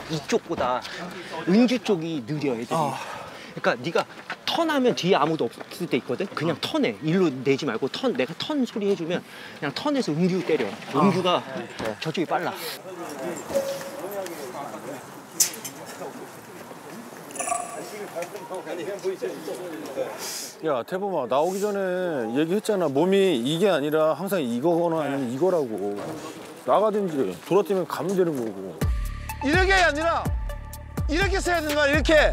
이쪽보다 은규 쪽이 느려 애들이. 그러니까 네가 턴하면 뒤에 아무도 없을 때 있거든. 그냥 턴해. 일로 내지 말고 내가 턴 소리 해주면 그냥 턴해서 은규 때려. 은규가 저쪽이 빨라. 야, 태범아, 나오기 전에 얘기했잖아. 몸이 이게 아니라 항상 이거거나 아니면 이거라고. 나가든지 돌아뛰면 가면 되는 거고. 이렇게 아니라 이렇게 써야 된다, 이렇게.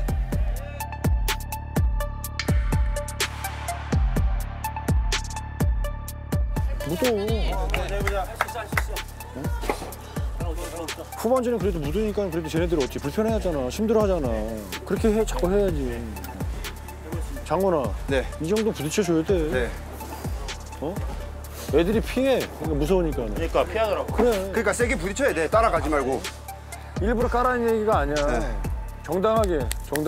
무서워. 후반전에 그래도 묻으니까 그래도 쟤네들이 어찌 불편해하잖아. 힘들어하잖아. 그렇게 해, 자꾸 해야지. 장건아, 네. 이 정도 부딪혀줘야 돼. 네. 어? 애들이 피해. 그러니까 무서우니까. 그러니까 피하더라고. 그래. 그러니까 세게 부딪혀야 돼. 따라가지 말고. 일부러 까라는 얘기가 아니야. 네. 정당하게.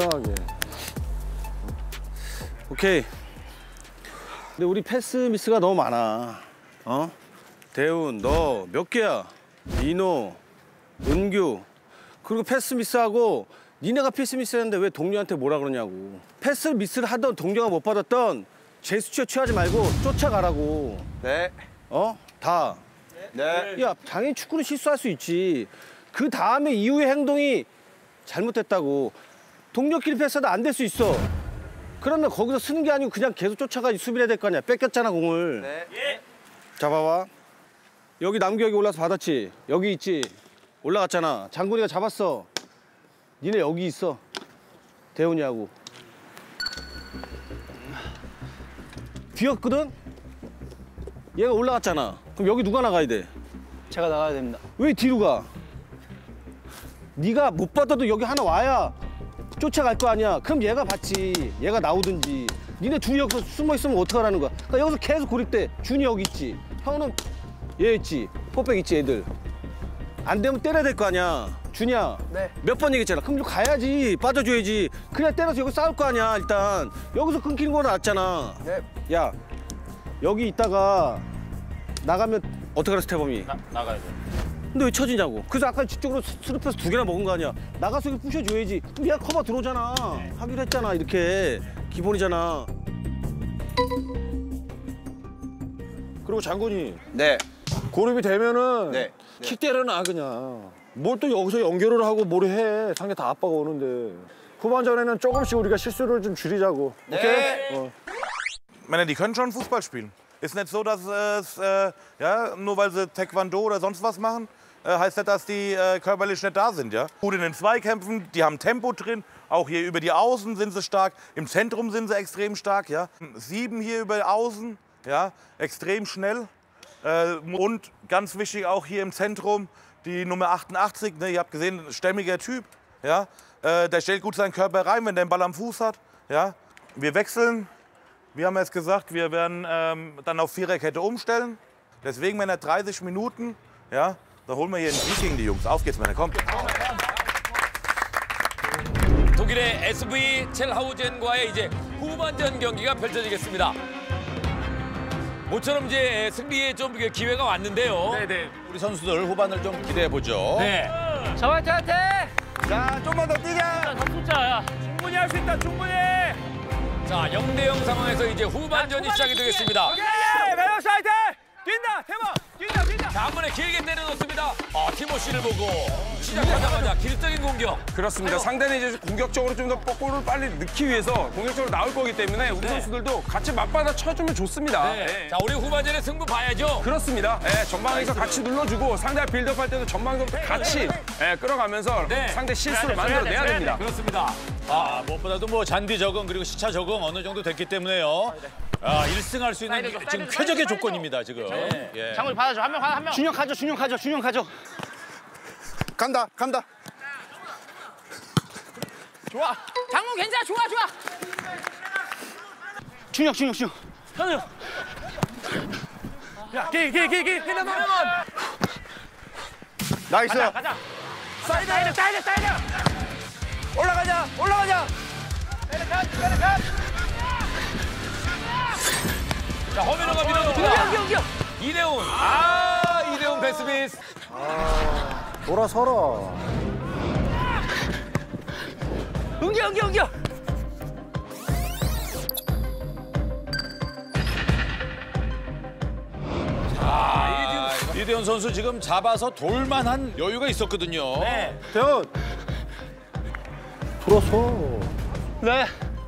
오케이. 근데 우리 패스 미스가 너무 많아. 어? 대훈, 너 몇 개야? 민호, 은규. 그리고 패스 미스하고 니네가 패스 미스했는데 왜 동료한테 뭐라 그러냐고. 패스 미스를 하던 동료가 못 받았던 제스처에 취하지 말고 쫓아가라고. 네. 어? 다. 네. 야, 당연히 축구는 실수할 수 있지. 그 다음에 이후의 행동이 잘못됐다고. 동료끼리 패스도 안 될 수 있어. 그러면 거기서 쓰는 게 아니고 그냥 계속 쫓아가 수비를 해야 될 거 아니야. 뺏겼잖아, 공을. 네. 자, 봐봐. 여기 남규 여기 올라서 받았지? 여기 있지? 올라갔잖아. 장군이가 잡았어. 니네 여기 있어. 대훈이하고. 비었거든? 얘가 올라갔잖아. 그럼 여기 누가 나가야 돼? 제가 나가야 됩니다. 왜 뒤로 가? 네가 못 받아도 여기 하나 와야 쫓아갈 거 아니야. 그럼 얘가 받지. 얘가 나오든지. 니네 둘이 여기서 숨어 있으면 어떡하라는 거야. 그러니까 여기서 계속 고립돼. 준이 여기 있지. 형은 얘 있지. 포백 있지, 애들. 안 되면 때려야 될 거 아니야. 준이야. 네. 몇 번 얘기했잖아. 그럼 좀 가야지. 빠져줘야지. 그냥 때려서 여기 싸울 거 아니야, 일단. 여기서 끊기는 거 낫잖아. 네. 야, 여기 있다가 나가면 어떡하라, 스태범이? 나가야 돼. 근데 왜 쳐지냐고. 그래서 아까 뒤쪽으로 스루패스 2개나 먹은 거 아니야. 나가서 여기 부셔줘야지. 그럼 얘가 커버 들어오잖아. 하기로 했잖아, 이렇게. 기본이잖아. 그리고 장군이 네. 고립이 되면은 네. 킥 때려놔, 그냥. 뭘 또 여기서 연결을 하고 뭘 해. 상대 다 압박 오는데. 후반전에는 조금씩 우리가 실수를 좀 줄이자고. 네. 오케이? Männer, die können schon Fußball spielen. Ist nicht so, dass es, ja, nur weil sie Taekwondo oder sonst was machen, heißt das, dass die körperlich nicht da sind, ja. Gut in den Zweikämpfen, die haben Tempo drin, auch hier über die Außen sind sie stark, im Zentrum sind sie extrem stark, ja. 7 hier über Außen, ja, extrem schnell. Und ganz wichtig auch hier im Zentrum, die Nummer 88, ne, ihr habt gesehen, ein stämmiger Typ, ja. Der stellt gut seinen Körper rein, wenn der den Ball am Fuß hat, ja. Wir wechseln. Wir haben jetzt gesagt, wir werden dann auf Viererkette umstellen. Deswegen, Männer, 30 Minuten. Ja, da holen wir hier einen Sieg gegen die Jungs. Auf geht's, Männer, kommt. 독일의 SV 첼하우젠과의 이제 후반전 경기가 펼쳐지겠습니다. 모처럼 이제 승리에 좀 기회가 왔는데요. 네네. 우리 선수들 후반을 좀 기대해 보죠. 네. 자, 화이팅! 자, 좀만 더 뛰자. 자, 충분히 할 수 있다. 충분히. 자, 0대0 상황에서 이제 후반전이 시작이 되겠습니다. 오케이. 매력 사이트. 뛴다. 태범. 뛴다. 자, 한 번에 길게 때려놓습니다. 티모시를 보고 시작하자마자 길적인 공격. 그렇습니다. 상대는 이제 공격적으로 좀 더 골을 빨리 넣기 위해서 공격적으로 나올 거기 때문에 우리 선수들도 같이 맞받아 쳐주면 좋습니다. 네. 자, 우리 후반전에 승부 봐야죠. 그렇습니다. 전방에서 같이 눌러주고 상대 빌드업할 때도 전방에서 같이 끌어가면서 상대 실수를 만들어내야 됩니다. 그렇습니다. 무엇보다도 뭐 잔디 적응 그리고 시차 적응 어느 정도 됐기 때문에요. 1승할 수 있는 지금 쾌적의 조건입니다, 지금. 예. 장훈이 받아줘. 한 명. 준영 가져. 간다. 좋아. 장훈 괜찮아. 좋아. 준영. 현우. 야, 기. 나이스. 가자. 사이드. 올라가자. 자, 허민호가 밀어놓습니다. 공격. 이대훈. 이대훈 패스미스. 돌아서라. 연기. 이대현 선수 지금 잡아서 돌만한 여유가 있었거든요. 네. 대훈. 풀었어. 네.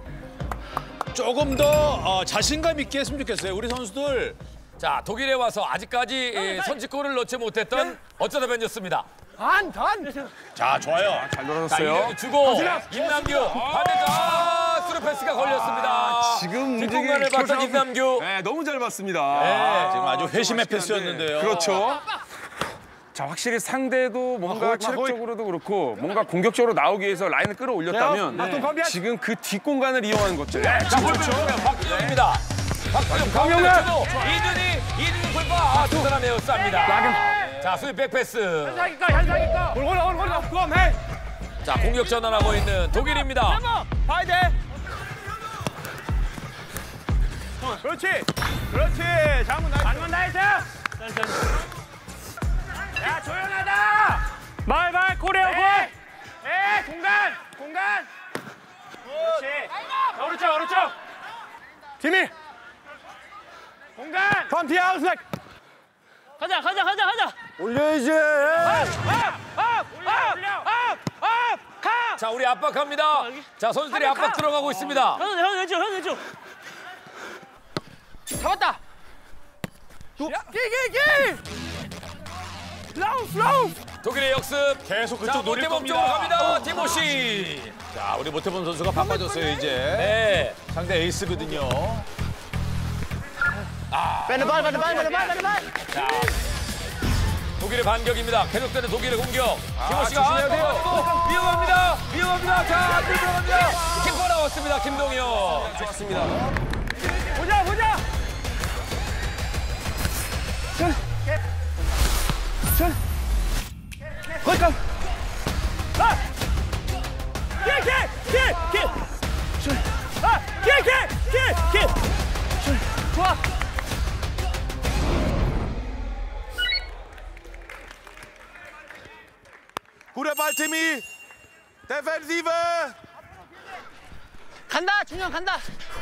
조금 더 자신감 있게 했으면 좋겠어요. 우리 선수들. 자, 독일에 와서 아직까지 선취골을 넣지 못했던 어쩌다 벤져스입니다. 자, 좋아요. 잘 자, 놀아줬어요. 이대현 주고 임남규 반대쪽 스루 패스가 걸렸습니다. 지금 뒷공간을 움직임 봤던 임남규. 네, 너무 잘 봤습니다. 지금 아주 회심의 패스였는데요. 그렇죠. 자, 확실히 상대도 뭔가 체력적으로도 그렇고 뭔가 공격적으로 나오기 위해서 라인을 끌어올렸다면 지금 그 뒷공간을 이용하는 것들. 자, 좋죠. 박주영입니다. 박주영 가운데로 주고 이든이 골파. 두 사람 에어쌉니다. 자, 수비 백패스. 자, 공격 전환하고 있는 독일입니다. 그렇지. 장문 나이스. 야, 조용하다. 말 고래요 고. 공간. 그렇지. 오른쪽. 팀이. 공간. 컴티 아웃. 가자. 올려야지. 자, 우리 압박합니다. 자, 선수들이 압박 들어가고 있습니다. 형 왼쪽. 잡았다. 독일의 역습. 계속 자, 그쪽 노릴 모태범 겁니다. 쪽으로 갑니다. 티모시. 자, 우리 모태범 선수가 바빠졌어요, 이제. 네. 상대 에이스거든요. 빼는 발. 자, 독일의 반격입니다. 계속되는 독일의 공격. 티모시가 조심해야 돼요. 위험합니다. 자, 안쪽 들어갑니다. 키퍼 나왔습니다. 김동현. 좋았습니다. 보자. 좋아. Guter Ball, Timmy. Defensive. 간다. 준영 간다.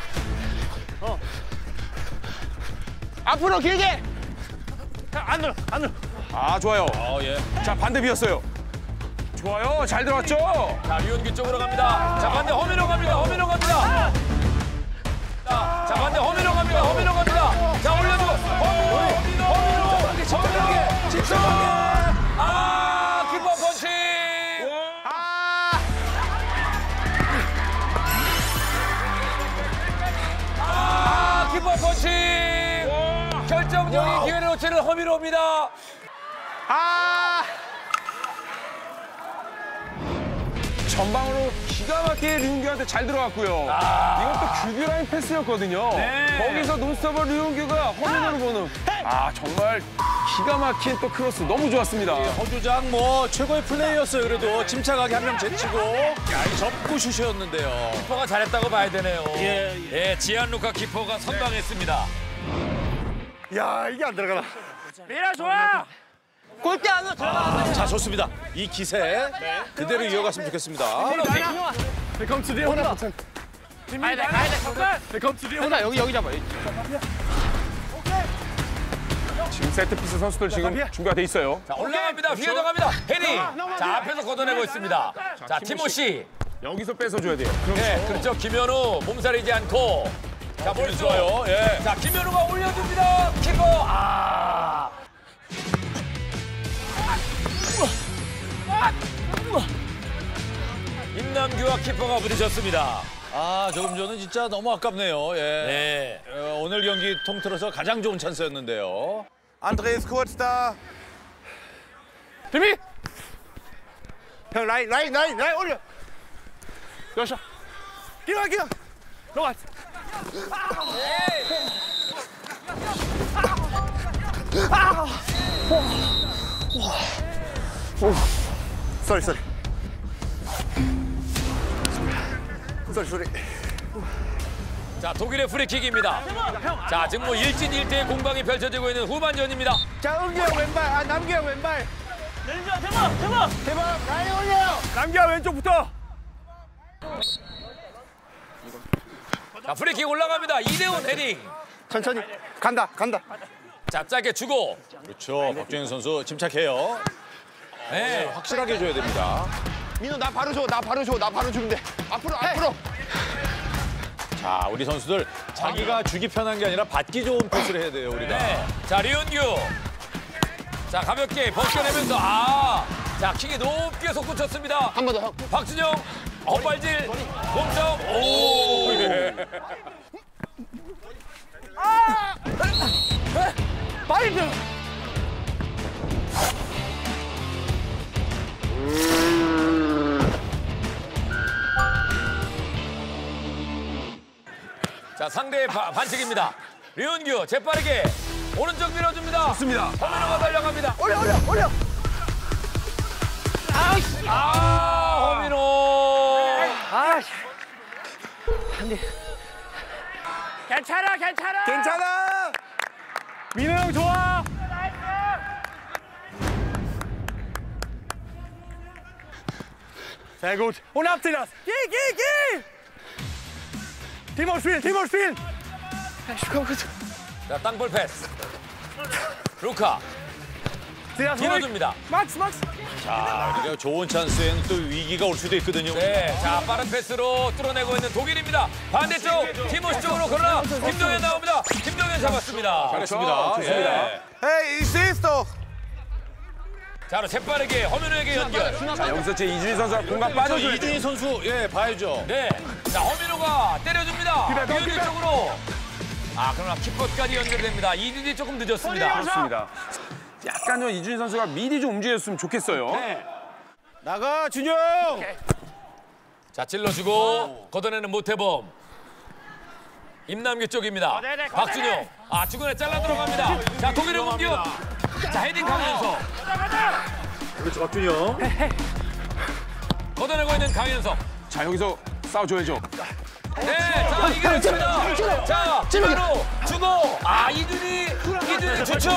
앞으로 길게. 안으로. 아, 좋아요. 예. 자, 반대 비었어요. 좋아요. 잘 들어왔죠? 자, 류현규 쪽으로 갑니다. 자, 반대 허민호 갑니다. 자, 반대 허민호 갑니다. 자, 올려주고. 허민호. 정확하게. 직선하게. 키퍼 펀치. 키퍼 펀치. 결정적인 기회를 놓치는 허민호입니다. 전방으로 기가 막히게 류은규한테 잘 들어갔고요. 이것도 규규라인 패스였거든요. 거기서 논스톱을 류은규가 허민호를 보는. 정말 기가 막힌 또 크로스 너무 좋았습니다. 허주장 최고의 플레이였어요. 그래도 침착하게 한 명 제치고 이 접고 슛이었는데요. 키퍼가 잘했다고 봐야 되네요. 예, 지안루카 키퍼가 선방했습니다. 야, 이게 안 들어가나. 미라 좋아. 골대 안으로 들어가. 자, 좋습니다. 이 기세 그대로 이어갔으면 좋겠습니다. Willkommen zu dir, 100%. Willkommen zu dir, 100%. 여기 잡아. 지금 세트피스 선수들 지금 준비가 돼 있어요. 자, 올라갑니다. 휘어져 갑니다. 헤리. 자, 앞에서 걷어내고 있습니다. 자, 티모시. 여기서 뺏어줘야 돼요. 네, 그렇죠. 김현우 몸살이지 않고. 자, 볼수 좋아요. 예. 자, 김현우가 올려줍니다. 키퍼. 임남규와 키퍼가 부딪혔습니다. 조금 전은 진짜 너무 아깝네요. 예. 네. 오늘 경기 통틀어서 가장 좋은 찬스였는데요. André ist kurz da. timmy. 형, 라인 올려. 여샤. 기가. 들어가. 쏘리. 자, 독일의 프리킥입니다. 자, 지금 1진 1대의 공방이 펼쳐지고 있는 후반전입니다. 자, 은규 형 왼발. 남규 형 왼발. 대박. 대박. 라인 올려요. 남규 형 왼쪽부터. 자, 프리킥 올라갑니다. 이대훈 헤딩. 천천히. 간다. 자, 짧게 주고. 그렇죠. 박주영 선수 침착해요. 네. 확실하게 줘야 됩니다. 민호 나 바로 줘. 나 바로 주면 돼. 앞으로. 자, 우리 선수들 자기가 주기 편한 게 아니라 받기 좋은 패스를 해야 돼요, 우리가. 네. 자, 류은규. 자, 가볍게 벗겨내면서 자, 킥이 높게 솟구쳤습니다. 한 번 더 형. 박준영. 헛발질. 몸싸움. 오. 예. 자, 상대의 반칙입니다. 류은규 재빠르게 오른쪽 밀어줍니다. 좋습니다. 허민호가 달려갑니다. 올려. 허민호. 괜찮아. 민호 형 좋아. Sehr gut. Und abziehen das. Geh. Timo, spielen. 자, 땅볼 패스. 루카 밀어줍니다. Max. 자, 우리가 좋은 찬스에는 또 위기가 올 수도 있거든요. 네, 자, 빠른 패스로 뚫어내고 있는 독일입니다. 반대쪽 티모시 쪽으로 그러나 김동현 나옵니다. 김동현 잡았습니다. 잘했습니다. 좋습니다. Hey, ich seh's doch. 자, 재빠르게 허민호에게 연결. 자, 여기서 제 이준희 선수가 공간 빠져줘야 돼. 이준희 선수, 봐야죠. 네, 자, 허민호가 때려줍니다. 류은규 쪽으로. 그러나 키퍼까지 연결됩니다. 이준이 조금 늦었습니다. 그렇습니다. 약간 좀 이준희 선수가 미리 좀 움직였으면 좋겠어요. 네. 나가 준영. 자, 찔러주고 걷어내는 모태범. 임남규 쪽입니다. 박준영. 주근에 잘라 들어갑니다. 자, 독일의 공격. 자, 헤딩 강현석. 그렇죠, 박준영. 걷어내고 있는 강현석. 자, 여기서 싸워줘야죠. 네, 자, 이겨냈습니다. 자, 찔러로 주고. 이준이 주춤.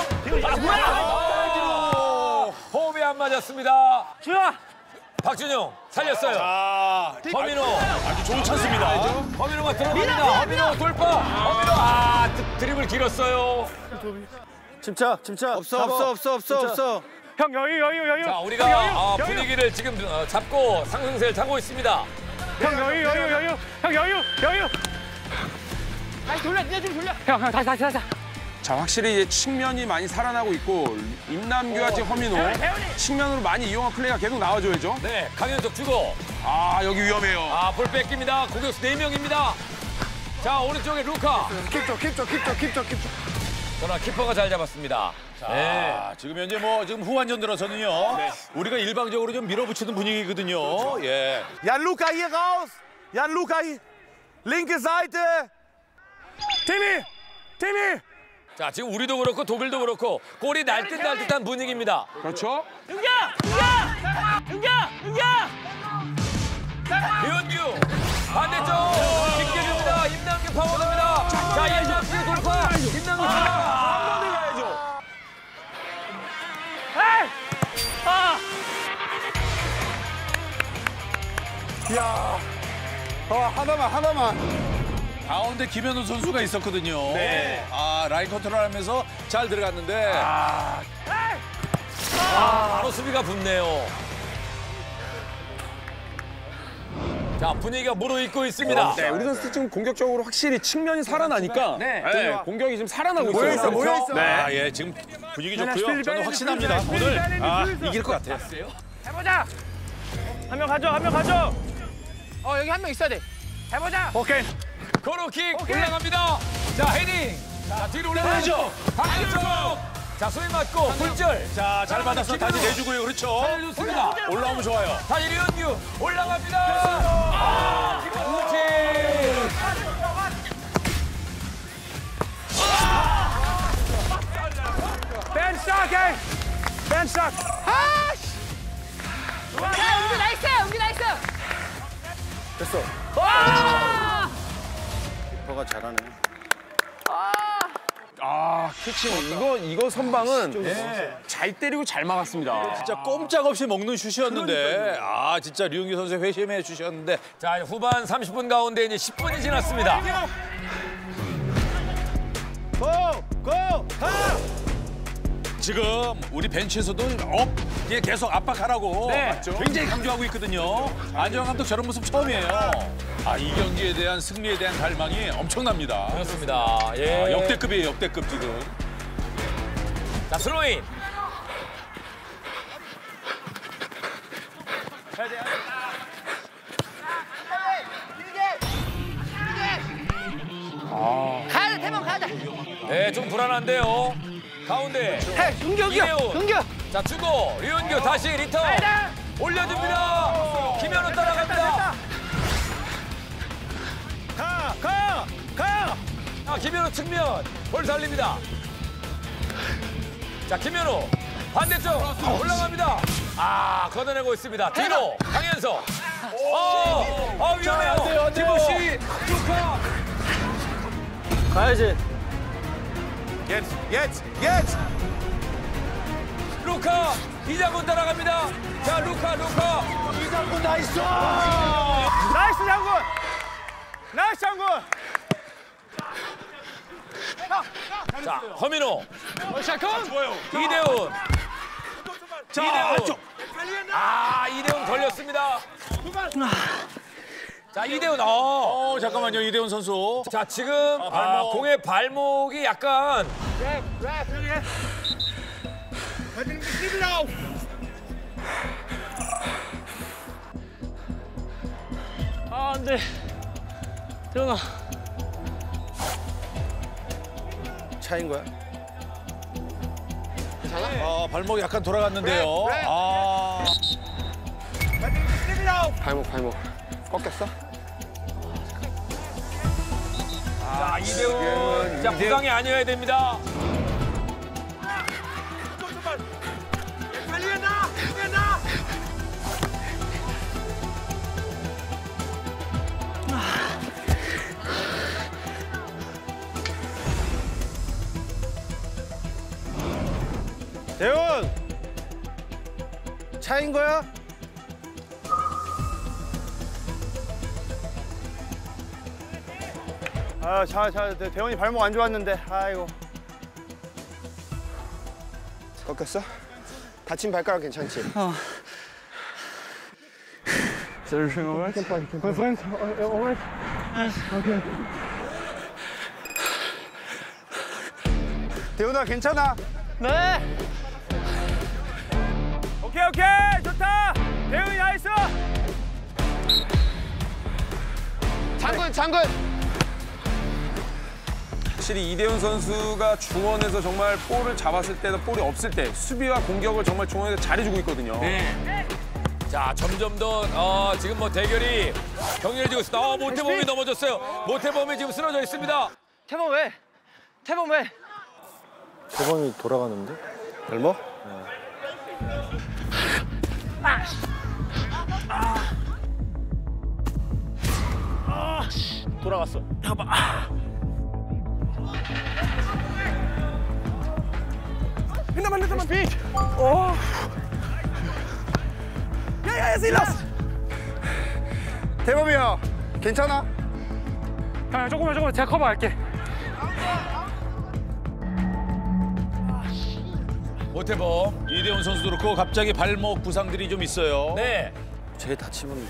호흡이 안 맞았습니다. 좋아. 박준영 살렸어요. 허민호. 아주 좋은 찬스입니다. 허민호가 들어갑니다. 허민호 돌파. 허민호 드리블 길었어요. 침착. 없어. 형 여유. 자, 우리가 분위기를 지금 잡고 상승세를 타고 있습니다. 형 여유. 형 여유. 다시 돌려. 형 다시. 자, 확실히 이제 측면이 많이 살아나고 있고 임남규와 지금 허민호 측면으로 많이 이용한 플레이가 계속 나와줘야죠. 네, 강현석 주고. 여기 위험해요. 볼 뺏깁니다. 공격수 4명입니다. 자, 오른쪽에 루카. 킵. 그러나 키퍼가 잘 잡았습니다. 자, 지금 현재 지금 후반전 들어서는요. 우리가 일방적으로 좀 밀어붙이는 분위기거든요. 예. Jan Luca hier raus. Jan Luca hier. Linke Seite. 팀이. 자, 지금 우리도 그렇고 독일도 그렇고 골이 날 듯한 분위기입니다. 그렇죠. 류은규 반대쪽 깊게 줍니다. 임남규 파고듭니다. 자, 임남규 돌파. 임남규 돌파. 하나만. 가운데 김현우 선수가 있었거든요. 네. 라인 컨트롤하면서 잘 들어갔는데. 바로 수비가 붙네요. 자, 분위기가 무르익고 있습니다. 네, 우리 선수 지금 공격적으로 확실히 측면이 살아나니까 공격이 지금 살아나고 있어요. 모여 있어. 네, 지금 분위기 좋고요. 저는 확신합니다. 오늘 이길 것 같아요. 해보자. 한 명 가져. 여기 한 명 있어야 돼. 해보자. 오케이. 코너킥 올라갑니다. 자, 헤딩. 자, 뒤로 올라가죠. 반대쪽. 자, 소위 맞고 굴절. 자, 잘 받아서 다시 내주고요. 그렇죠. 살려줬습니다. 올라오면 좋아요. 다시 류은규 올라갑니다. 김우치. 벤스탁. 은규 나이스. 됐어. 키퍼가 잘하네. 그치. 이거 선방은 잘 때리고 잘 막았습니다. 진짜 꼼짝없이 먹는 슛이었는데 아 진짜 류은규 선수 회심해 주셨는데 자, 이제 후반 30분 가운데 이제 10분이 지났습니다. 지금 우리 벤치에서도 이게 계속 압박하라고 굉장히 강조하고 있거든요. 안정환 감독 저런 모습 처음이에요. 아, 이 경기에 대한 승리에 대한 갈망이 엄청납니다. 그렇습니다. 예. 아, 역대급이에요, 역대급 지금. 자, 스로인. 가야 돼, 태범 가야 돼. 네, 좀 불안한데요. 가운데. 이대훈. 은규. 자, 주고 류은규 다시 리턴. 올려줍니다. 김현우 따라갑니다. 가! 아, 김현우 측면. 볼 살립니다. 자, 김현우. 반대쪽 올라갑니다. 아, 걷어내고 있습니다. 뒤로 강현석. 위험해요. 김우시. 루카. 가야지. Jetzt! 루카. 이장군 따라갑니다. 자, 루카. 이장군 나이스! 나이스 장군. 나이스 장군. 자, 허민호. 좋아요. 이대훈. 자, 안쪽. 이대훈 걸렸습니다. 자, 이대훈. 잠깐만요, 이대훈 선수. 자, 지금 공의 발목이 약간 안 돼. 태훈아. 차인 거야? 발목이 약간 돌아갔는데요. 발목. 꺾였어? 자, 이대훈. 자, 부상이 아니어야 됩니다. 대훈! 차인 거야? 대원이 발목 안 좋았는데. 아이고. 꺾였어? 다친 발가락 괜찮지? 대훈아 괜찮아? 네. 오케이 좋다. 대훈이 나이스. 장군. 확실히 이대훈 선수가 중원에서 정말 볼을 잡았을 때나 볼이 없을 때 수비와 공격을 정말 중원에서 잘해주고 있거든요. 자, 점점 더 지금 뭐 대결이 격렬해지고 있습니다. 모태범이 넘어졌어요. 모태범이 지금 쓰러져 있습니다. 태범 왜? 대범이 돌아가는데? 얼마? 돌아갔어. 힘나만 빅. 야야야 실라스. 대범이 형 괜찮아? 형 조금만 제가 커버할게. 모태범. 이대훈 선수도 그렇고 갑자기 발목 부상들이 좀 있어요. 네. 쟤 다치면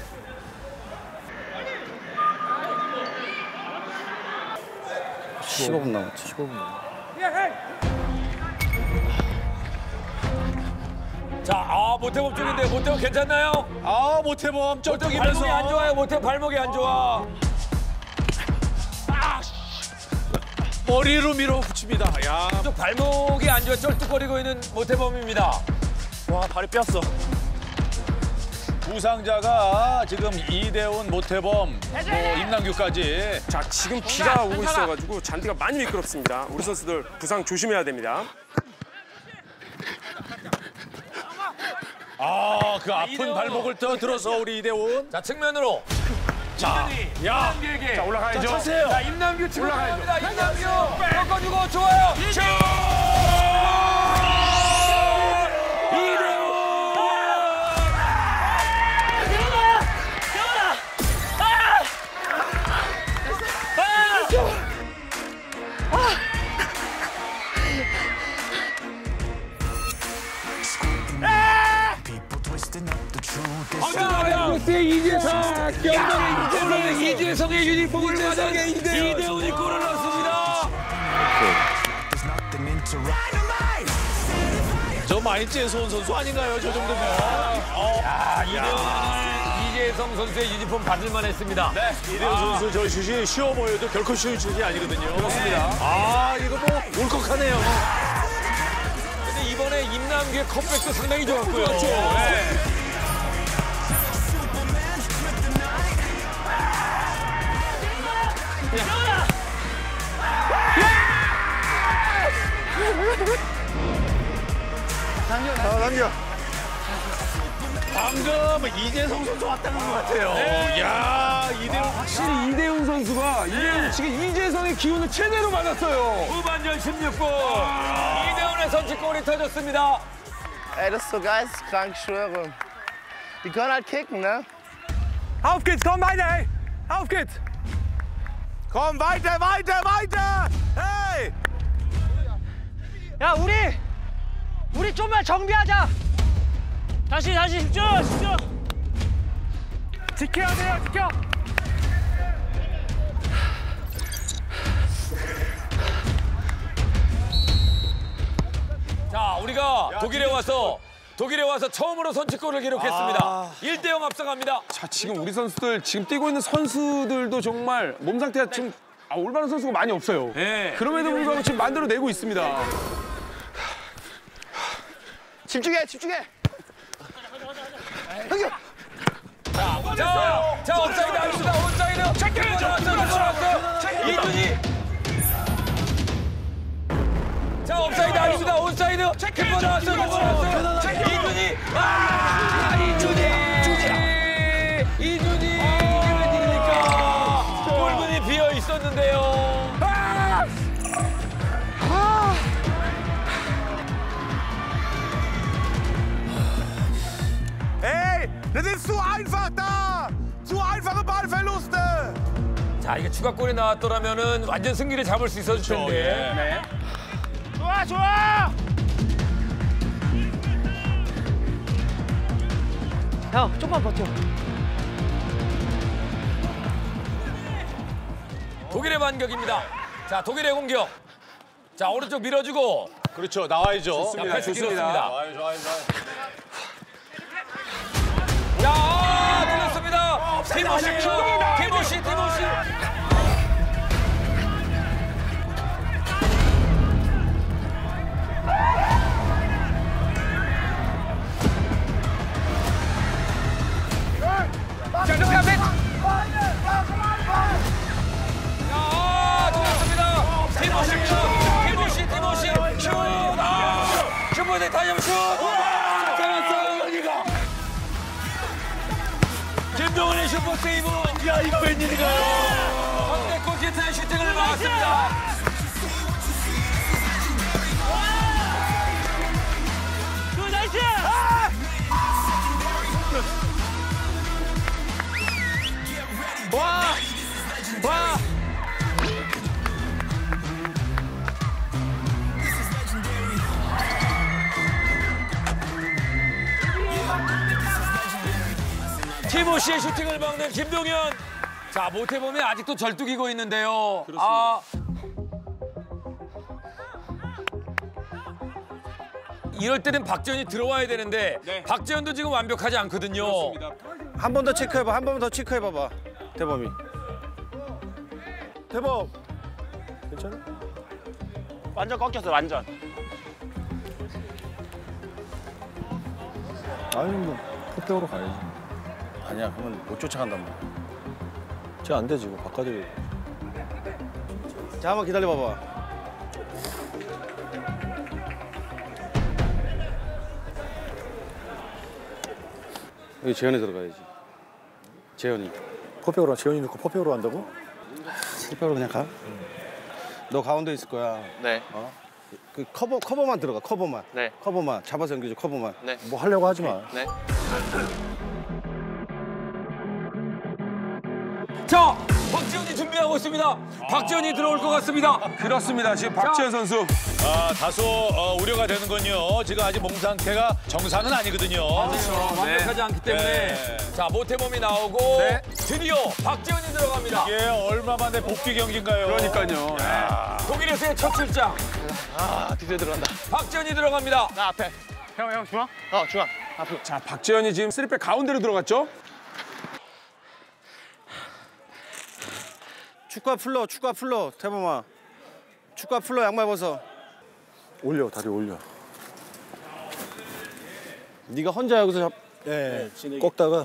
15분 남았지. 15분 남았지. 자, 모태범 쪽인데 모태범 괜찮나요? 모태범 모태범 쩔뚝이면서 발목이 안 좋아요. 모태범 발목이 안 좋아. 머리로 밀어붙입니다. 야, 또 발목이 안 좋아 쩔뚝거리고 있는 모태범입니다. 와, 발이 뼈었어. 부상자가 지금 이대훈, 모태범, 또 임남규까지. 자, 지금 비가 오고 있어가지고 잔디가 많이 미끄럽습니다. 우리 선수들 부상 조심해야 됩니다. 그 아픈 발목을 들어서 우리 이대훈. 자, 측면으로. 자, 임남규에게. 자, 올라가야죠. 차세요. 자, 임남규 치고 올라갑니다. 임남규 꺾어주고 좋아요. 슛! 이대훈! 이재성의 유니폼을 맞은 이대훈이 골을 넣습니다. 저 많이 째서온 선수 아닌가요? 저 정도면. 이대훈은 이재성 선수의 유니폼 받을만 했습니다. 네, 이대훈 선수 저 슛이 쉬워 보여도 결코 쉬운 슛이 아니거든요. 그렇습니다. 아, 이거 뭐 울컥하네요. 근데 이번에 임남규의 컵백도 상당히 좋았고요. 그렇죠. 네. 당겨. 방금 이재성 선수 왔다는 것 같아요. 야, 이대훈 확실히 이대훈 선수가 지금 이재성의 기운을 최대로 받았어요. 후반전 16분 이대훈의 선취골이 터졌습니다. Ey, das ist so geisteskrank, ich schwöre. Die können halt kicken, ne? Auf geht's, komm weiter, ey. Auf geht's. Komm, weiter, weiter, weiter! Hey! 야, 우리 좀만 정비하자. 다시 집중. 지켜야 돼요, 지켜. 자, 우리가 독일에 와서 처음으로 선취골을 기록했습니다. 1대0 앞서갑니다. 자, 지금 우리 선수들, 지금 뛰고 있는 선수들도 정말 몸 상태가 좀 올바른 선수가 많이 없어요. 네. 그럼에도 불구하고 지금 만들어내고 있습니다. 집중해. 자, 업사이드 합니다. 업사이드. 들어왔어요. 이준이. 자, 업사이드 합니다. 온사이드. 키퍼 나왔어요. 이준이. 이준이. 웬일입니까? 골문이 비어 있었는데요. Hey, das ist zu einfach da! Zu einfache Ballverluste! 자, 이게 추가골이 나왔더라면은 완전 승리를 잡을 수 있었을 텐데. 네. 좋아. 형, 좀만 버텨. 독일의 반격입니다. 자, 독일의 공격. 자, 오른쪽 밀어주고. 그렇죠. 나와야죠. 좋습니다. 패스 길었습니다. 좋아요. 자, 들렸습니다. 티모시. 자, 이렇게 앞에. 들렸습니다. 티모시. 슛. 슈퍼대 다시 한번 슛. 잡았어요, 여기가. 김동훈의 슈퍼 세이브. 야, 이거 웬일인가요? 상대 골키퍼의 슈팅을 막았습니다. 나이스! 와! 티모시의 슈팅을 막는 김동현. 자, 못해보면 아직도 절뚝이고 있는데요. 그렇습니다. 이럴 때는 박지현이 들어와야 되는데 박지현도 지금 완벽하지 않거든요. 한 번 더 체크해봐. 한 번 더 체크해봐봐. 대범이. 대범. 괜찮아? 완전 꺾였어, 완전. 아니 뭐 풋백으로 가야지. 아니야, 그러면 못 쫓아간단 말이야. 쟤 안 되지, 이거 바꿔줘야 자, 한번 기다려봐봐. 여기 재현이 들어가야지. 재현이. 퍼펙으로 재현이 넣고 퍼펙으로 한다고? 퍼펙으로 그냥 가. 너 가운데 있을 거야. 네. 그 커버만 들어가. 커버만. 네. 커버만 잡아서 연결해. 커버만. 네. 뭐 하려고 하지 마. 네. 자, 박지현이 준비하고 있습니다. 박지현이 들어올 것 같습니다. 그렇습니다. 지금 박지현 선수. 다소 우려가 되는군요. 지금 아직 몸 상태가 정상은 아니거든요. 완벽하지 않기 때문에 네. 자 모태범이 나오고 드디어 박지현이 들어갑니다. 이게 얼마 만에 복귀 경기인가요? 그러니까요. 독일에서의 첫 출장. 드디어 들어간다. 박지현이 들어갑니다. 나 앞에. 형 중앙? 중앙. 앞으로. 자, 박지현이 지금 3백 가운데로 들어갔죠? 축구화 풀러. 태범아. 축구화 풀러 양말 벗어. 올려. 다리 올려. 네가 혼자 여기서 꺾다가.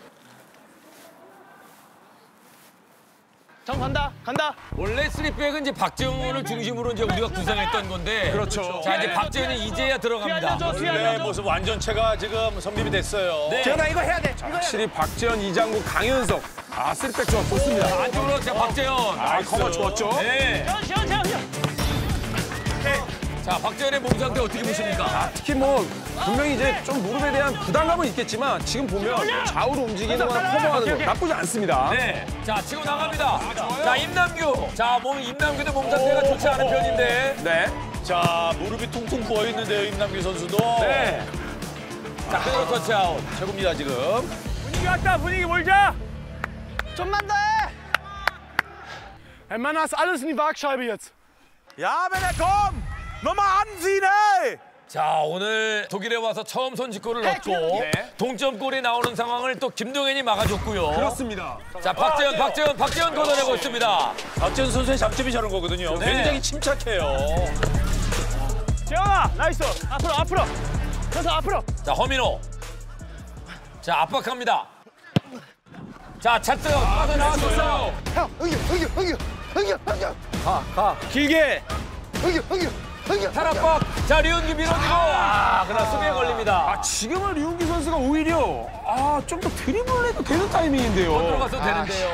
정 간다. 원래 3백은 이제 박지현을 중심으로 이제 우리가 구성했던 건데. 그렇죠. 자 이제 박지현이 이제야 들어갑니다. 원래 모습 완전체가 지금 성립이 됐어요. 네. 재현아 이거 해야 돼. 확실히 박지현, 이장구, 강현석. 3백 좋습니다. 안쪽으로 자 박지현. 커버 좋았죠? 네. 자 박지현의 몸 상태 어떻게 보십니까? 특히 뭐 분명히 이제 좀 무릎에 대한 부담감은 있겠지만 지금 보면 좌우로 움직이는 거나 커버하는 거 나쁘지 않습니다. 네. 자 치고 나갑니다. 자 임남규. 자 임남규도 몸 상태가 좋지 않은 편인데. 네. 자, 무릎이 퉁퉁 부어 있는데요, 임남규 선수도. 네. 자 그대로 터치아웃. 최고입니다, 지금. 분위기 왔다. 분위기 몰자. 좀만 더 해. Hey Mann, hast alles in die Waagscheibe jetzt. Ja, wenn er kommt! Nochmal anziehen, ey! 자 오늘 독일에 와서 처음 선취골을 넣고 동점골이 나오는 상황을 또 김동현이 막아줬고요. 그렇습니다. 자 박지현 걷어내고 있습니다. 박지현 선수의 장점이 저런 거거든요. 네. 굉장히 침착해요. 재현아, 나이스. 앞으로. 그래서 앞으로. 자 허민호. 자 압박합니다. 자 차트 빠져나왔어요. 형, 응겨. 길게. 응겨. 탈압박. 자 류은기 밀어주고. 그러나 수비에 걸립니다. 지금은 류은기 선수가 오히려 좀 더 드리블을 해도 되는 타이밍인데요. 들어가서 되는데요.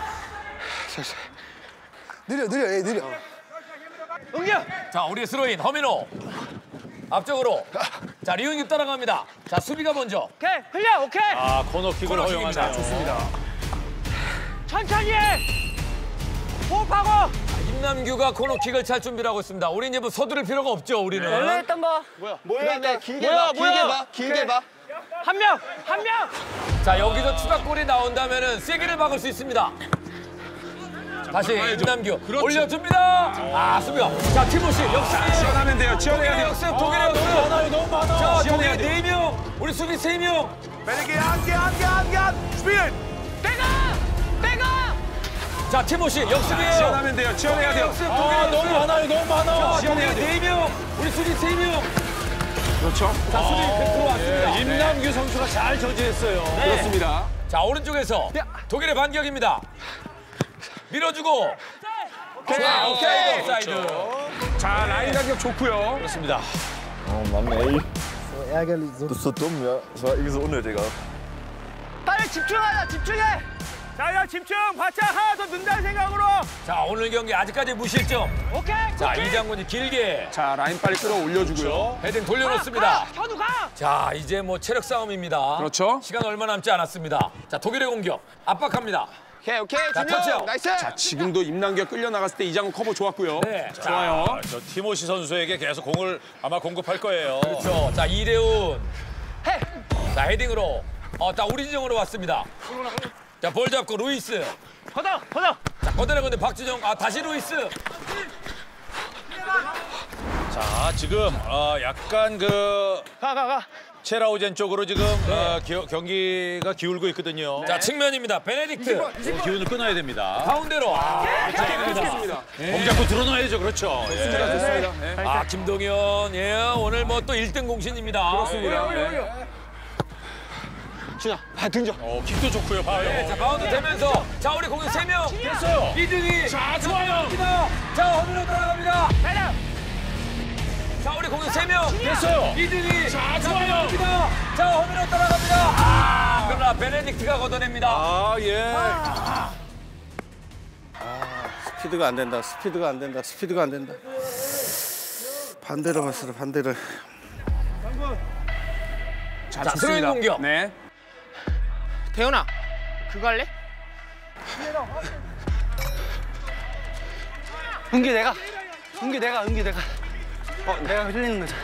느려. 응겨. 자 우리의 스로인 허민호. 앞쪽으로. 자 류은기 따라갑니다. 자 수비가 먼저. 오케이, 흘려, 오케이. 코너킥을 코너킥입니다. 허용하네요. 좋습니다. 천천히 해. 호흡하고. 임남규가 코너킥을 찰 준비를 하고 있습니다. 우리 이제 뭐 서두를 필요가 없죠, 우리는. 원래 했던 거. 뭐야? 길게 봐. 한 명. 자, 여기서 추가골이 나온다면은 세기를 막을 수 있습니다. 다시 임남규 올려줍니다. 수비가. 자, 티모시 역습이에요. 지원하면 돼요. 지원해야 돼요. 역습, 독일의 역습. 너무 자, 지원해야 독일 돼요. 4명, 우리 수비 3명. Benedikt, an, spielen! 빼가. 자, 티모시 역습이에요. 지원하면 돼요. 지원해야 돼요. 역습, 독일의 너무 많아요. 자, 지원해야 독일 4명, 우리 수비 3명. 그렇죠. 자, 수비 들어왔습니다. 임남규 선수가 잘 저지했어요. 그렇습니다. 자, 오른쪽에서 독일의 반격입니다. 밀어주고. 자, 오케이. 사이드. 자, 라인 간격 좋고요. 그렇습니다. 빨리 집중해. 자, 집중. 바짝 하나 더 넣는다는 생각으로. 자, 오늘 경기 아직까지 무실점. 오케이. 자, 이장군이 길게 자, 라인 빨리 끌어올려주고요. 헤딩 돌려놓습니다. 현우 가. 자, 이제 뭐 체력 싸움입니다. 그렇죠. 시간 얼마 남지 않았습니다. 자, 독일의 공격. 압박합니다. 오케이. 자, 터치아웃. 나이스. 자, 지금도 임남규가 끌려 나갔을 때 이장훈 커버 좋았고요. 네. 좋아요. 저 티모시 선수에게 계속 공을 아마 공급할 거예요. 그렇죠. 자, 이대훈. 자, 헤딩으로. 자, 우리 지정으로 왔습니다. 자, 볼 잡고 루이스. 걷어. 자, 걷어내건데 박준영. 다시 루이스. 자, 지금 약간 가. 체라우젠 쪽으로 지금 경기가 기울고 있거든요. 자, 측면입니다. 베네딕트. 기운을 끊어야 됩니다. 가운데로. 좋습니다. 공 잡고 드러나야죠. 그렇죠. 좋습니다. 네. 김동현. 오늘 뭐 또 1등 공신입니다. 그렇습니다. 준아, 등져. 킥도 좋고요. 봐요. 자, 바운드 되면서. 자, 우리 공격 3명. 됐어요. 이등이. 자, 좋아요. 자, 허민호 따라갑니다. 자, 우리 공격 3명. 됐어요. 이준이. 자, 좋아요. 자, 허민호 따라갑니다. 아, 그러나 베네딕트가 걷어냅니다. 아, 예. 스피드가 안 된다. 스피드가 안 된다. 스피드가 안 된다. 반대로 갔어. 반대를. 자, 스로잉 공격. 네. 대현아, 그거 할래? 은기 내가. 내가 흘리는 거잖아.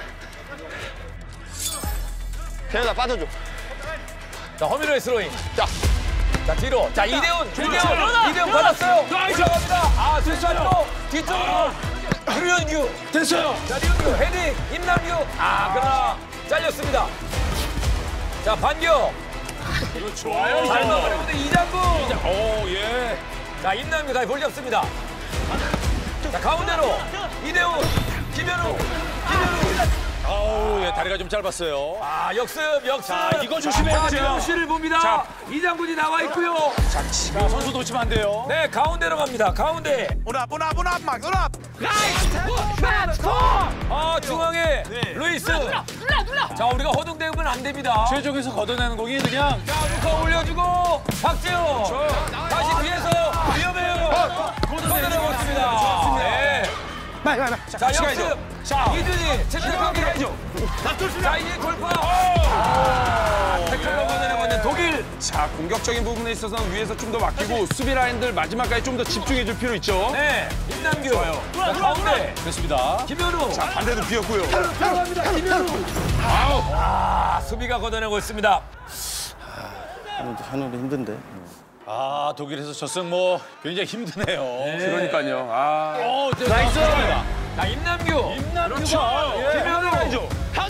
대현아 빠져줘. 자, 허민호의 스로잉. 자, 뒤로. 자, 이대훈 받았어요. 올라갑니다. 아, 뒤쪽으로. 류현규. 됐어요. 자, 류현규 헤딩. 임남규. 아, 그러나 잘렸습니다. 자, 반격. 이거 좋아요. 잘 넘어가는데 이장구. 오, 예. 자, 임남규 다시 볼 잡습니다. 자, 가운데로 이대훈, 김현우. 아우, 예, 다리가 좀 짧았어요. 아, 역습. 자, 이거 조심해야 자, 돼요. 김현우 씨를 봅니다. 자. 이장군이 나와 있고요. 자, 선수 놓치면 안 돼요. 네, 가운데로 갑니다. 가운데. Und ab, Max, und ab! 아, 중앙에 루이스. 자, 우리가 허둥대면 안 됩니다. 최종에서 걷어내는 공이 그냥 자, 루카 올려주고 박재호. 다시 뒤에서 위험해요. 걷어내고 있습니다. 네. 자, 역습. 자, 이준이 채택하기. 자, 이제 돌파. 태클로 걷어내고 있는 독일. 자, 공격적인 부분에 있어서는 위에서 좀 더 맡기고 수비 라인들 마지막까지 좀 더 집중해줄 필요 있죠. 네, 임남규. 자, 가운데. 됐습니다. 김현우. 자, 반대도 비었고요. 들어갑니다. 김현우. 아, 수비가 걷어내고 있습니다. 하늘이 힘든데. 아, 독일에서 졌으면 뭐 굉장히 힘드네요. 그러니까요. 아. 오, 나이스. 자, 자, 임남규. 그렇죠. 예. 김현우.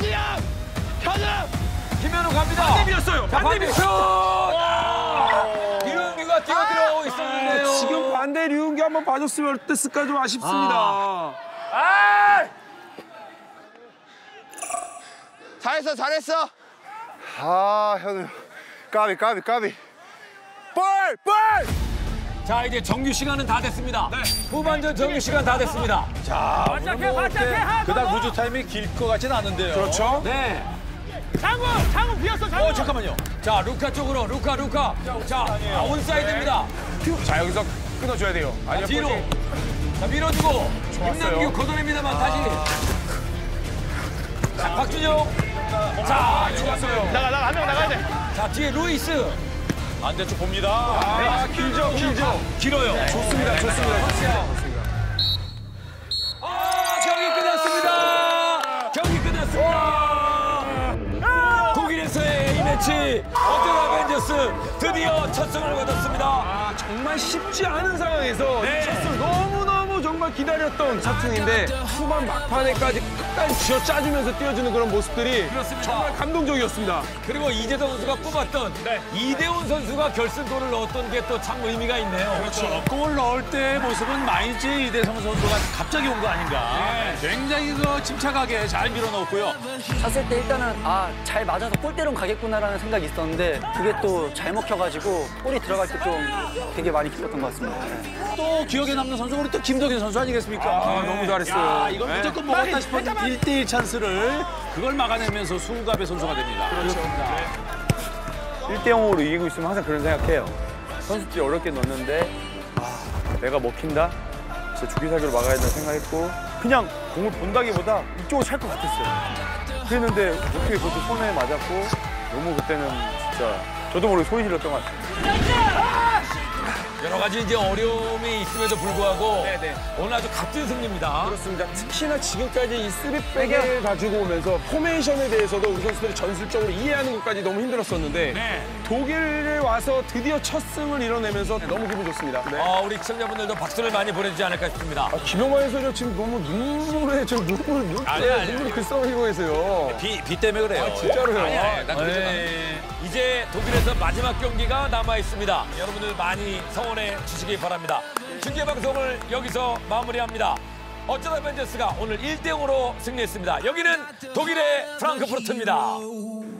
김현우 갑니다. 반대 밀었어요. 자, 반대 반대 슛. 류현규가 뛰어들어 있었는데요. 지금 반대 류은규 한번 봐줬으면 어땠을까 좀 아쉽습니다. 잘했어. 아, 현우. 까비. 볼! 자, 이제 정규 시간은 다 됐습니다. 후반전 정규 시간 다 됐습니다. 자, 오늘 뭐 이렇게 그닥 루즈 타임이 길 것 같지는 않은데요. 그렇죠. 네. 장군 비었어, 장군. 잠깐만요. 자, 루카 쪽으로. 루카. 자, 온사이드입니다. 자, 여기서 끊어줘야 돼요. 아니면 뒤로. 볼이- 자, 밀어주고. 좋았어요. 임남규 걷어냅니다만 다시. 자, 박준영. 자, 좋았어요. 나가, 한 명 나가야 돼. 자, 뒤에 루이스. 반대쪽 봅니다. 아, 길죠. 길어요. 좋습니다. 아, 경기 끝났습니다. 독일에서의 이 매치 어쩌다 아벤져스 드디어 첫 승을 거뒀습니다. 아, 정말 쉽지 않은 상황에서 네. 이 첫승 너무너무 정말 기다렸던 첫 승인데 후반 막판에까지 끝까지 쥐어짜주면서 뛰어주는 그런 모습들이 그렇습니다. 정말 감동적이었습니다. 그리고 이재동 선수가 뽑았던 이대훈 선수가 결승골을 넣었던 게 또 참 의미가 있네요. 그렇죠. 골 넣을 때의 모습은 마인츠의 이대성 선수가 갑자기 온 거 아닌가. 굉장히 침착하게 잘 밀어넣었고요. 찼을 때 일단은 잘 맞아서 골대로 가겠구나라는 생각이 있었는데 그게 또 잘 먹혀가지고 골이 들어갈 때 좀 되게 많이 기뻤던 것 같습니다. 또 기억에 남는 선수가 우리 또 김덕현 선수 아니겠습니까? 너무 잘했어요. 야, 이건 무조건 먹었다 싶은 1대1 찬스를 그걸 막아내면서 수갑의 선수가 됩니다. 그렇습니다. 1대0으로 이기고 있으면 항상 그런 생각해요. 선수들이 어렵게 넣었는데 내가 먹힌다? 진짜 죽이살기로 막아야 된다 생각했고 그냥 공을 본다기보다 이쪽으로 찰 것 같았어요. 그랬는데 어떻게 그것도 손에 맞았고 너무 그때는 진짜 저도 모르게 소리 질렀던 것 같아요. 여러 가지 이제 어려움이 있음에도 불구하고 오늘 아주 값진 승리입니다. 그렇습니다. 특히나 지금까지 이 3백을 가지고 오면서 포메이션에 대해서도 우리 선수들이 전술적으로 이해하는 것까지 너무 힘들었었는데 독일에 와서 드디어 첫 승을 이뤄내면서 너무 기분 좋습니다. 우리 시청자분들도 박수를 많이 보내주지 않을까 싶습니다. 김영만 해설위원 지금 너무 눈물에 눈물이 글썽이고 계세요. 비 때문에 그래요. 진짜로요. 난 그러지 마. 이제 독일에서 마지막 경기가 남아 있습니다. 여러분들 많이 성원해 주시기 바랍니다. 중계 방송을 여기서 마무리합니다. 어쩌다 벤저스가 오늘 1대0으로 승리했습니다. 여기는 독일의 프랑크푸르트입니다.